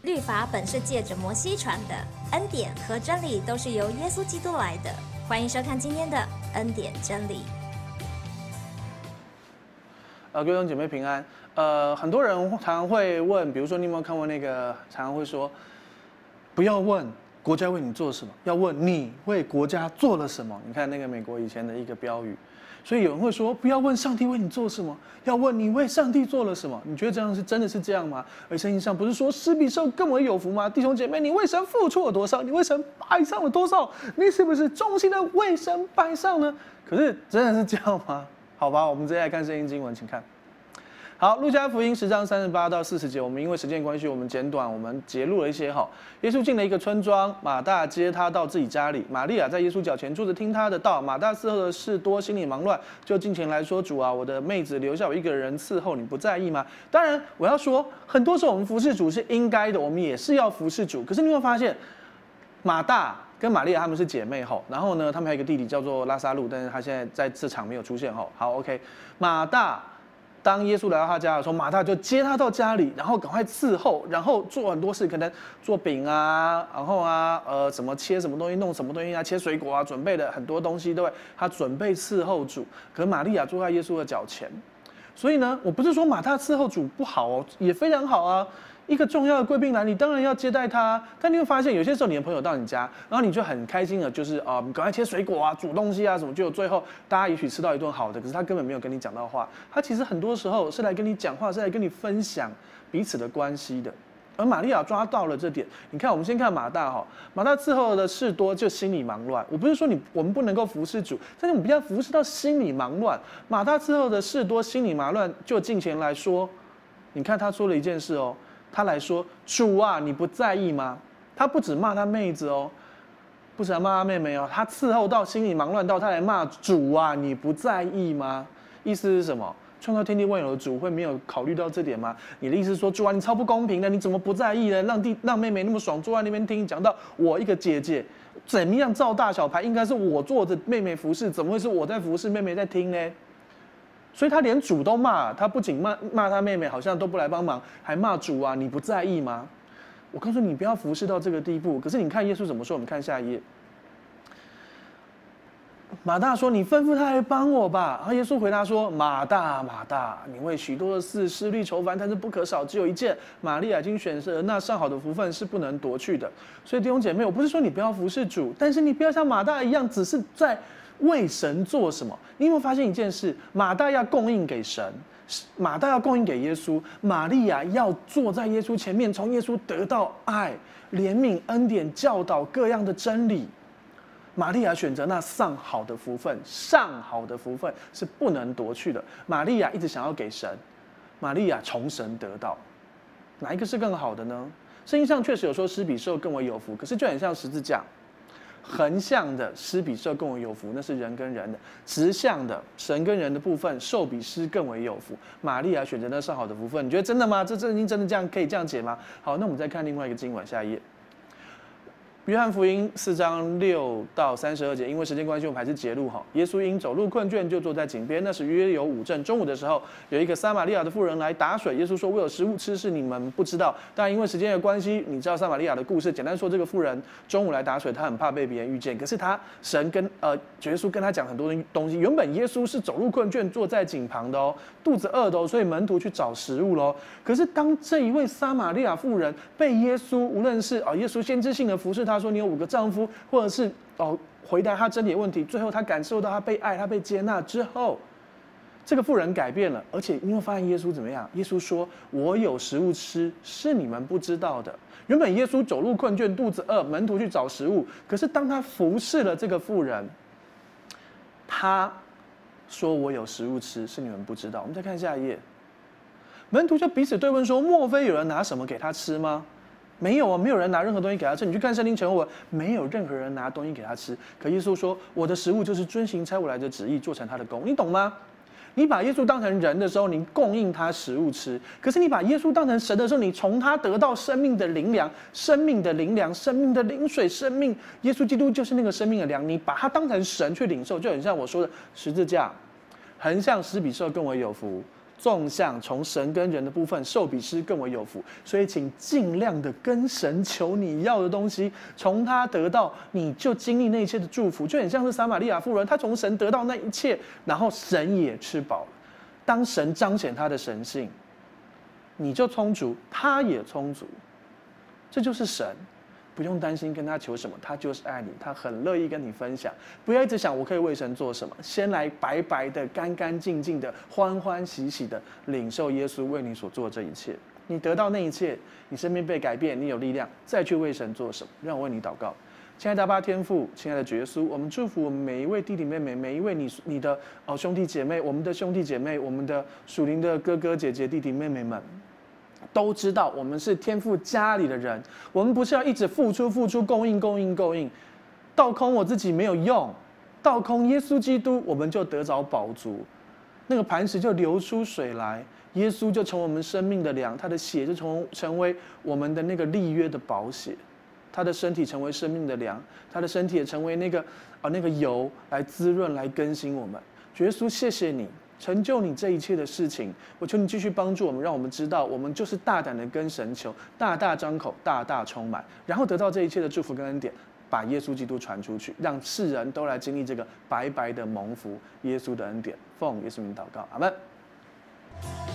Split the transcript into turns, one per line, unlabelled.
律法本是借着摩西传的，恩典和真理都是由耶稣基督来的。欢迎收看今天的恩典真理。
各位弟兄姐妹平安。很多人常常会问，比如说你有没有看过那个，常常会说，不要问国家为你做什么，要问你为国家做了什么。你看那个美国以前的一个标语。所以有人会说，不要问上帝为你做什么，要问你为上帝做了什么。你觉得这样真的是这样吗？而圣经上不是说施比受更为有福吗？弟兄姐妹，你为神付出了多少？你为神摆上了多少？你是不是忠心的为神摆上呢？可是真的是这样吗？好吧，我们直接来看圣经经文，请看。好，路加福音10章38到40节，我们因为时间关系，我们简短，我们截录了一些哈。耶稣进了一个村庄，马大接他到自己家里，玛利亚在耶稣脚前坐着听他的道。马大伺候的事多，心里忙乱，就近前来说：“主啊，我的妹子留下我一个人伺候，你不在意吗？”当然，我要说，很多时候我们服侍主是应该的，我们也是要服侍主。可是你会发现，马大跟玛利亚他们是姐妹吼，然后呢，他们还有一个弟弟叫做拉撒路，但是他现在在这场没有出现吼。好 ，OK， 马大。当耶稣来到他家的时候，马大就接他到家里，然后赶快伺候，然后做很多事，可能做饼啊，然后什么切什么东西，弄什么东西啊，切水果啊，准备的很多东西，对不对？他准备伺候主，可玛利亚坐在耶稣的脚前。所以呢，我不是说马大伺候主不好哦，也非常好啊。一个重要的贵宾来，你当然要接待他。但你会发现，有些时候你的朋友到你家，然后你就很开心的，就是赶快切水果啊，煮东西啊什么，就最后大家也许吃到一顿好的，可是他根本没有跟你讲到话。他其实很多时候是来跟你讲话，是来跟你分享彼此的关系的。而玛利亚抓到了这点。你看，我们先看马大哈，马大伺候的事多，就心里忙乱。我不是说我们不能够服侍主，但是我们不要服侍到心里忙乱。马大伺候的事多，心里忙乱，就近前来说，你看他说了一件事哦。他来说：“主啊，你不在意吗？”他不止骂他妹子哦，不止骂他妹妹哦，他伺候到心里忙乱到他来骂主啊，你不在意吗？意思是什么？创造天地万有的主会没有考虑到这点吗？你的意思是说，主啊，你超不公平的，你怎么不在意呢？让妹妹那么爽坐在那边听，讲到我一个姐姐怎么样照大小牌，应该是我坐着妹妹服侍，怎么会是我在服侍，妹妹在听呢？所以他连主都骂，他不仅骂他妹妹，好像都不来帮忙，还骂主啊！你不在意吗？我告诉你，不要服侍到这个地步。可是你看耶稣怎么说？我们看下一页。马大说：“你吩咐他来帮我吧。”然后耶稣回答说：“马大，马大，你为许多的事思虑愁烦，但是不可少，只有一件。玛利亚已经选择那上好的福分，是不能夺去的。”所以弟兄姐妹，我不是说你不要服侍主，但是你不要像马大一样，只是在为神做什么？你有没有发现一件事？马大要供应给神，马大要供应给耶稣，玛利亚要坐在耶稣前面，从耶稣得到爱、怜悯、恩典、教导各样的真理。玛利亚选择那上好的福分，上好的福分是不能夺去的。玛利亚一直想要给神，玛利亚从神得到，哪一个是更好的呢？圣经上确实有说施比受更为有福，可是就很像十字架。横向的施比受更为有福，那是人跟人的；直向的神跟人的部分，受比施更为有福。玛利亚选择那上好的福分，你觉得真的吗？这圣经真的这样可以这样解吗？好，那我们再看另外一个经文，下一页。约翰福音4章6到32节，因为时间关系，我们还是截录哈。耶稣因走路困倦，就坐在井边。那时约有午正，中午的时候，有一个撒玛利亚的妇人来打水。耶稣说：“我有食物吃，是你们不知道。”但因为时间的关系，你知道撒玛利亚的故事。简单说，这个妇人中午来打水，她很怕被别人遇见。可是耶稣跟他讲很多东西。原本耶稣是走路困倦，坐在井旁的哦，肚子饿的哦，所以门徒去找食物喽。可是当这一位撒玛利亚妇人被耶稣，无论是耶稣先知性的服侍他说你有5个丈夫，或者是回答他真理的问题，最后他感受到他被爱，他被接纳之后，这个妇人改变了，而且你会发现耶稣怎么样？耶稣说：“我有食物吃，是你们不知道的。”原本耶稣走路困倦，肚子饿，门徒去找食物，可是当他服侍了这个妇人，他说：“我有食物吃，是你们不知道。”我们再看下一页，门徒就彼此对问说：“莫非有人拿什么给他吃吗？”没有啊，没有人拿任何东西给他吃。你去看圣经全文，没有任何人拿东西给他吃。可耶稣说：“我的食物就是遵行差我来的旨意，做成他的工。”你懂吗？你把耶稣当成人的时候，你供应他食物吃；可是你把耶稣当成神的时候，你从他得到生命的灵粮、生命的灵粮、生命的灵水、生命。耶稣基督就是那个生命的粮，你把他当成神去领受，就很像我说的十字架，横向施比受更为有福， 纵向从神跟人的部分，受比施更为有福。所以，请尽量的跟神求你要的东西，从他得到，你就经历那一切的祝福，就很像是撒玛利亚妇人，她从神得到那一切，然后神也吃饱了。当神彰显他的神性，你就充足，他也充足。这就是神。不用担心跟他求什么，他就是爱你，他很乐意跟你分享。不要一直想我可以为神做什么，先来白白的、干干净净的、欢欢喜喜的领受耶稣为你所做的这一切。你得到那一切，你生命被改变，你有力量再去为神做什么。让我为你祷告，亲爱的阿爸天父，亲爱的主耶稣，我们祝福我们每一位弟弟妹妹，每一位你的兄弟姐妹，我们的兄弟姐妹，我们的属灵的哥哥姐姐、弟弟妹妹们。都知道我们是天父家里的人，我们不是要一直付出、供应，倒空我自己没有用，倒空耶稣基督，我们就得着饱足，那个磐石就流出水来，耶稣就成为我们生命的粮，他的血就成为我们的那个立约的宝血，他的身体成为生命的粮，他的身体也成为那个油来滋润、来更新我们。主耶稣，谢谢你。成就你这一切的事情，我求你继续帮助我们，让我们知道，我们就是大胆的跟神求，大大张口，大大充满，然后得到这一切的祝福跟恩典，把耶稣基督传出去，让世人都来经历这个白白的蒙福耶稣的恩典。奉耶稣名祷告，阿们。